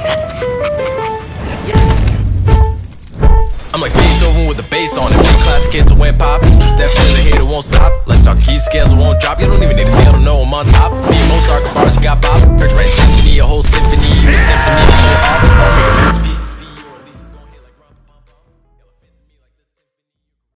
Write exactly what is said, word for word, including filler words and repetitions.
I'm like Bassthoven with the bass on it. One classic hits that went pop. Step to the hit, it won't stop. Let's talk key scales, it won't drop. You don't even need to